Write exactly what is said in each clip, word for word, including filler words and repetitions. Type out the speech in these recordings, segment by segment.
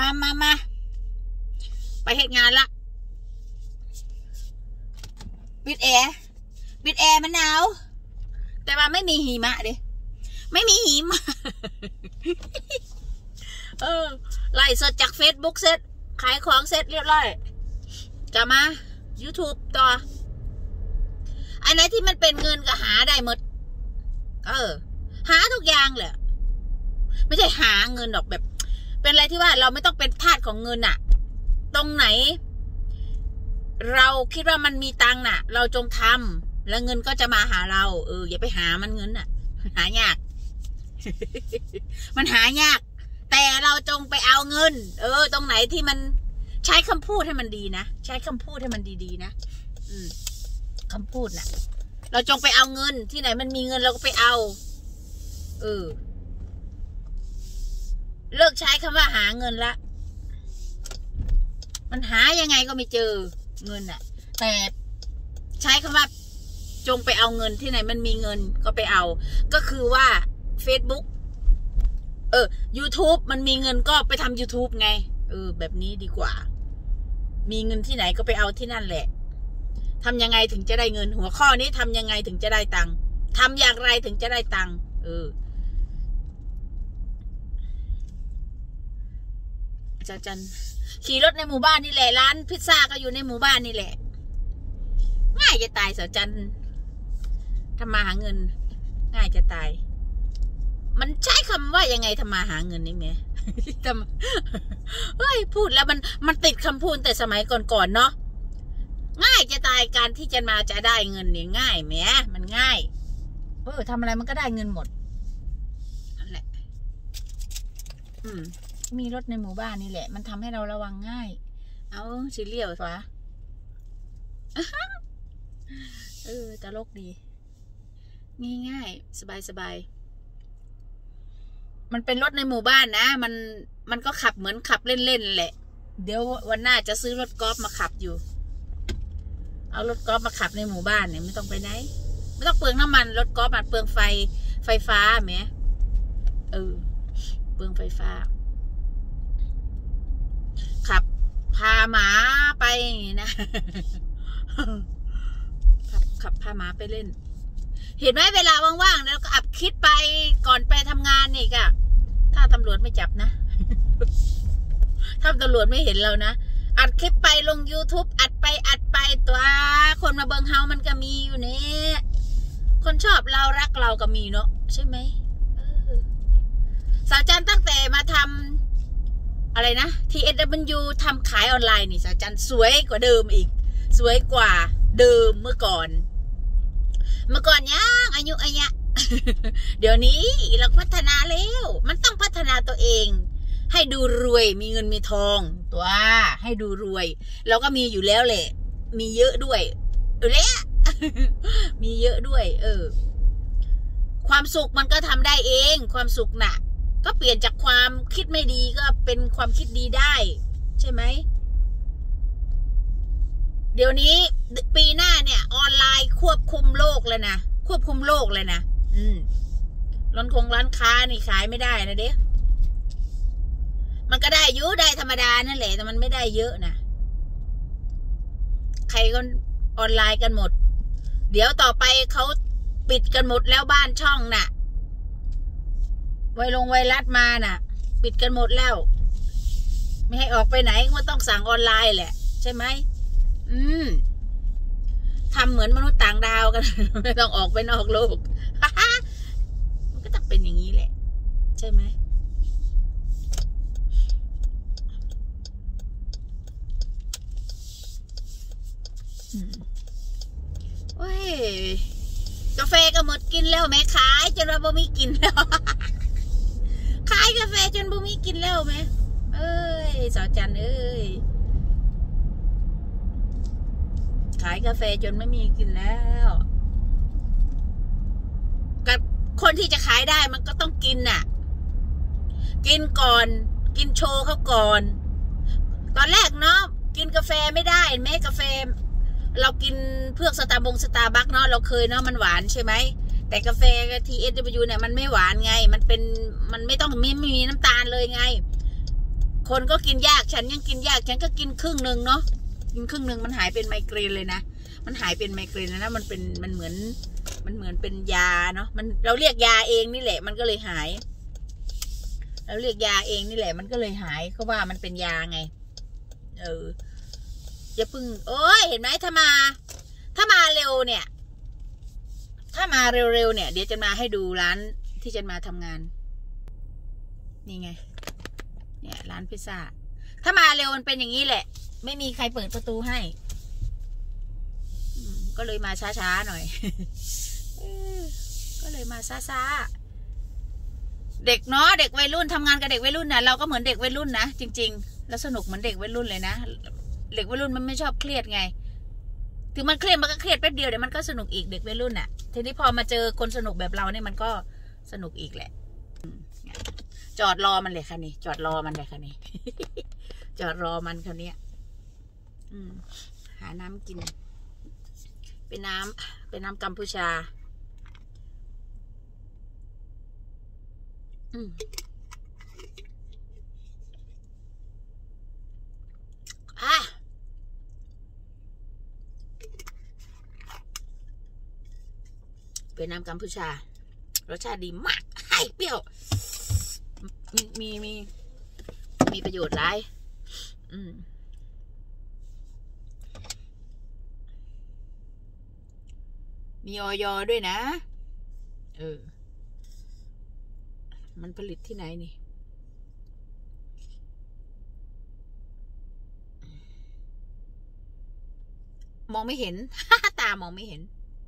มามามาไปเหตุงานละปิดแอร์ปิดแอร์มันหนาวแต่ว่าไม่มีหิมะดิไม่มีหิมะ เออไล่สดจาก Facebook เสร็จขายของเสร็จเรียบร้อยจะมา YouTube ต่ออันไหนที่มันเป็นเงินก็หาได้หมดเออหาทุกอย่างแหละไม่ใช่หาเงินหรอกแบบเป็นอะไรที่ว่าเราไม่ต้องเป็นทาสของเงินอะตรงไหนเราคิดว่ามันมีตังค์น่ะเราจงทำแล้วเงินก็จะมาหาเราเอออย่าไปหามันเงินน่ะหายาก มันหายากแต่เราจงไปเอาเงินเออตรงไหนที่มันใช้คำพูดให้มันดีนะใช้คำพูดให้มันดีๆนะอืมคำพูดน่ะเราจงไปเอาเงินที่ไหนมันมีเงินเราก็ไปเอาเออเลิกใช้คำว่าหาเงินละมันหายังไงก็ไม่เจอเงินอะแต่ใช้คำว่าจงไปเอาเงินที่ไหนมันมีเงินก็ไปเอาก็คือว่า Facebook เออ YouTube มันมีเงินก็ไปทำ YouTube ไงเออแบบนี้ดีกว่ามีเงินที่ไหนก็ไปเอาที่นั่นแหละทำยังไงถึงจะได้เงินหัวข้อนี้ทำยังไงถึงจะได้ตังค์ทำอย่างไรถึงจะได้ตังค์เอออาจารย์จันขี่รถในหมู่บ้านนี่แหละร้านพิซซ่าก็อยู่ในหมู่บ้านนี่แหละง่ายจะตายสาวจันทำมาหาเงินง่ายจะตายมันใช้คำว่ายังไงทำมาหาเงินนี่ไหมทำเฮ้ยพูดแล้วมันมันติดคำพูดแต่สมัยก่อนๆเนาะง่ายจะตายการที่จะมาจะได้เงินเนี่ยง่ายไหมมันง่ายเออทำอะไรมันก็ได้เงินหมดนั่นแหละอืมมีรถในหมู่บ้านนี่แหละมันทำให้เราระวังง่ายเอาสิเลี่ยวฟ้าเออตลกดีง่ายๆสบายๆมันเป็นรถในหมู่บ้านนะมันมันก็ขับเหมือนขับเล่นๆแหละเดี๋ยววันหน้าจะซื้อรถกอล์ฟมาขับอยู่เอารถกอล์ฟมาขับในหมู่บ้านเนี่ยไม่ต้องไปไหนไม่ต้องเปลืองน้ำมันรถกอล์ฟมันเปลืองไฟไฟฟ้าไหมเออเปลืองไฟฟ้าขับพาหมาไปนะขับขับพาหมาไปเล่นเห็นไหมเวลาว่างๆแล้วก็อับคิดไปก่อนไปทำงานนี่ก็ถ้าตำรวจไม่จับนะ ถ้าตำรวจไม่เห็นเรานะอัดคลิปไปลง YouTube อัดไปอัดไปตัวคนมาเบิงเฮามันก็มีอยู่นี่คนชอบเรารักเราก็มีเนาะใช่ไหมสาวจันตั้งแต่มาทำอะไรนะ ที เอส ดับเบิลยู ทำขายออนไลน์นี่สาวจันสวยกว่าเดิมอีกสวยกว่าเดิมเมื่อก่อนเมื่อก่อนยังอายุอายะ เดี๋ยวนี้เราพัฒนาแล้วมันต้องพัฒนาตัวเองให้ดูรวยมีเงินมีทองตัวให้ดูรวยเราก็มีอยู่แล้วแหละมีเยอะด้วยดูแล มีเยอะด้วยเออความสุขมันก็ทำได้เองความสุขน่ะก็เปลี่ยนจากความคิดไม่ดีก็เป็นความคิดดีได้ใช่ไหมเดี๋ยวนี้ปีหน้าเนี่ยออนไลน์ควบคุมโลกเลยนะควบคุมโลกเลยนะอืมร้านคงร้านค้านี่ขายไม่ได้นะเด้มันก็ได้เยอะได้ธรรมดานั่นแหละแต่มันไม่ได้เยอะนะใครก็ออนไลน์กันหมดเดี๋ยวต่อไปเขาปิดกันหมดแล้วบ้านช่องน่ะไวลงไวรัสมาน่ะปิดกันหมดแล้วไม่ให้ออกไปไหนก็ต้องสั่งออนไลน์แหละใช่ไหมอืมทำเหมือนมนุษย์ต่างดาวกัน ไม่ต้องออกไปนอกโลก มันก็ต้องเป็นอย่างนี้แหละใช่ไหมโอ้ยกาแฟก็หมดกินแล้วแม่ขายจนเราบ่มีกินแล้วขายกาแฟจนบ่มีกินแล้วแม่เอ้ยสาวจันเอ้ยขายกาแฟจนไม่มีกินแล้วกับคนที่จะขายได้มันก็ต้องกินน่ะกินก่อนกินโชว์เขาก่อนตอนแรกเนาะกินกาแฟไม่ได้แม้กาแฟเรากินเพื่อสตาร์บงสตาร์บัคเนาะเราเคยเนาะมันหวานใช่ไหมแต่กาแฟ ที เอส ดับเบิลยู เนี่ยมันไม่หวานไงมันเป็นมันไม่ต้องไม่มีน้ำตาลเลยไงคนก็กินยากฉันยังกินยากฉันก็กินครึ่งหนึ่งเนาะกินครึ่งหนึ่งมันหายเป็นไมเกรนเลยนะมันหายเป็นไมเกรนแล้วนะมันเป็นมันเหมือนมันเหมือนเป็นยาเนาะมันเราเรียกยาเองนี่แหละมันก็เลยหายเราเรียกยาเองนี่แหละมันก็เลยหายเพราะว่ามันเป็นยาไงเอออย่าพึ่งโอ้ยเห็นไหมถ้ามาถ้ามาเร็วเนี่ยถ้ามาเร็วๆเนี่ยเดี๋ยวจะมาให้ดูร้านที่จะมาทำงานนี่ไงเนี่ยร้านพิซซ่าถ้ามาเร็วมันเป็นอย่างนี้แหละไม่มีใครเปิดประตูให้ก็เลยมาช้าๆหน่อย ก็เลยมาช้าๆเด็กเนาะเด็กวัยรุ่นทำงานกับเด็กวัยรุ่นนะเราก็เหมือนเด็กวัยรุ่นนะจริงๆแล้วสนุกเหมือนเด็กวัยรุ่นเลยนะเด็กวัยรุ่นมันไม่ชอบเครียดไงถึงมันเครียดมันก็เครียดแป๊บเดียวเดี๋ยวมันก็สนุกอีกเด็กวัยรุ่นน่ะทีนี้พอมาเจอคนสนุกแบบเราเนี่ยมันก็สนุกอีกแหละจอดรอมันเลยค่ะนี่จอดรอมันเลยค่ะนี่ จอดรอมันค่ะนี้อืมหาน้ำกินเป็นน้ำเป็นน้ำกัมพูชาอืมอ่ะเป็นน้ำกัมพูชารสชาติดีมากไอ้เปรี้ยวมีมีมีมีประโยชน์หลายอืมมีออยด้วยนะเออมันผลิตที่ไหนนี่มองไม่เห็น ตามองไม่เห็น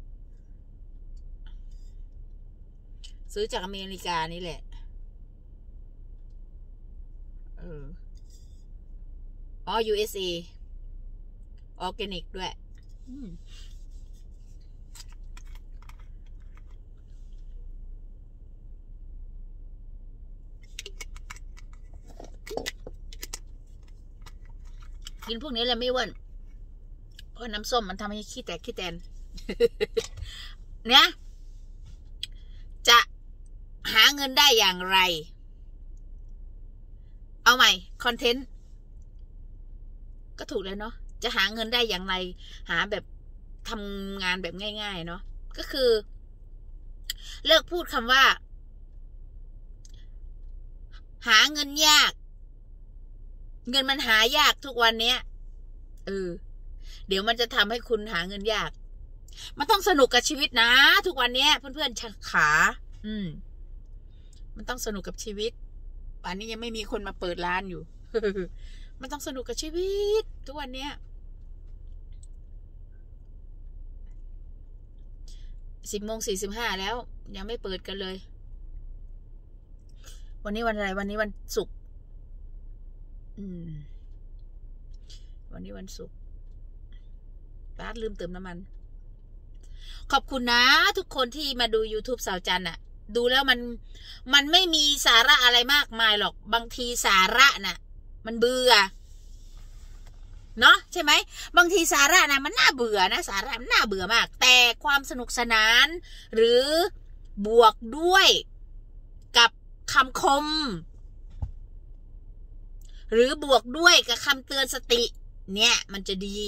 ซื้อจากอเมริกานี่แหละเอออ๋อ ยู เอส เอ ออร์แกนิกด้วยกินพวกนี้แหละไม่อ้วนเพราะน้ำส้มมันทำให้ขี้แตกขี้แตน เนี่ยจะหาเงินได้อย่างไรเอาใหม่คอนเทนต์ก็ถูกแล้วเนาะจะหาเงินได้อย่างไรหาแบบทำงานแบบง่ายๆเนาะก็คือเลิกพูดคำว่าหาเงินยากเงินมันหายากทุกวันเนี้ยเออเดี๋ยวมันจะทำให้คุณหาเงินยากมันต้องสนุกกับชีวิตนะทุกวันเนี้ยเพื่อนๆชักขาอืมมันต้องสนุกกับชีวิตป่านนี้ยังไม่มีคนมาเปิดร้านอยู่ มันต้องสนุกกับชีวิตทุกวันเนี้ยสิบโมงสี่สิบห้าแล้วยังไม่เปิดกันเลยวันนี้วันอะไรวันนี้วันศุกร์อืมวันนี้วันศุกร์ร้านลืมเติมน้ำมันขอบคุณนะทุกคนที่มาดู YouTube สาวจันน่ะดูแล้วมันมันไม่มีสาระอะไรมากมายหรอกบางทีสาระน่ะมันเบื่อเนาะใช่ไหมบางทีสาระนะมันน่าเบื่อนะสาระมันน่าเบื่อมากแต่ความสนุกสนานหรือบวกด้วยกับคำคมหรือบวกด้วยกับคำเตือนสติเนี่ยมันจะดี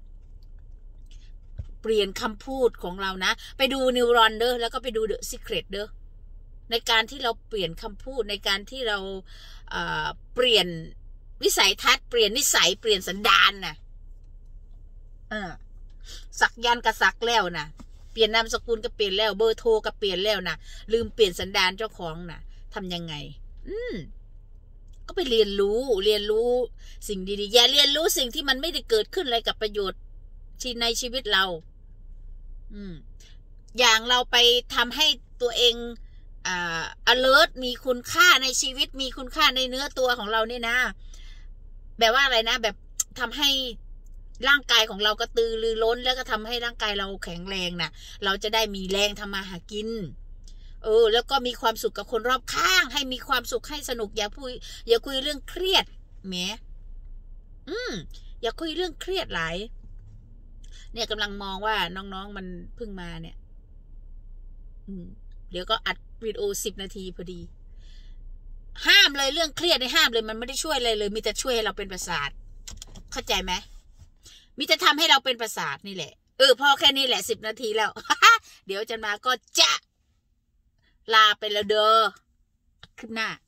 เปลี่ยนคำพูดของเรานะไปดูนิวรอนเด้อแล้วก็ไปดูเดอะซีเครตเด้อในการที่เราเปลี่ยนคำพูดในการที่เราเอ่อเปลี่ยนวิสัยทัศน์เปลี่ยนนิสัยเปลี่ยนสันดานน่ะเออสักยันต์ก็สักแล้วนะเปลี่ยนนามสกุลก็เปลี่ยนแล้วเบอร์โทรก็เปลี่ยนแล้วนะลืมเปลี่ยนสันดานเจ้าของน่ะทำยังไงอืมก็ไปเรียนรู้เรียนรู้สิ่งดีๆอย่าเรียนรู้สิ่งที่มันไม่ได้เกิดขึ้นอะไรกับประโยชน์ในชีวิตเราอืมอย่างเราไปทำให้ตัวเองอ่า alert มีคุณค่าในชีวิตมีคุณค่าในเนื้อตัวของเราเนี่ยนะแบบว่าอะไรนะแบบทำให้ร่างกายของเรากระตือรือร้นแล้วก็ทำให้ร่างกายเราแข็งแรงนะเราจะได้มีแรงทำมาหากินเออแล้วก็มีความสุขกับคนรอบข้างให้มีความสุขให้สนุกอย่าพูดอย่าคุยเรื่องเครียดแหมอืมอย่าคุยเรื่องเครียดหลายเนี่ยกำลังมองว่าน้องๆมันเพิ่งมาเนี่ยอืมเดี๋ยวก็อัดวิดีโอสิบนาทีพอดีห้ามเลยเรื่องเครียดในห้ามเลยมันไม่ได้ช่วยอะไรเลยมีแต่ช่วยให้เราเป็นประสาทเข้าใจไหมมีแต่ทำให้เราเป็นประสาทนี่แหละเออพอแค่นี้แหละสิบนาทีแล้ว เดี๋ยวอาจารย์มาก็จะลาไปแล้วเด้อคลิปหน้า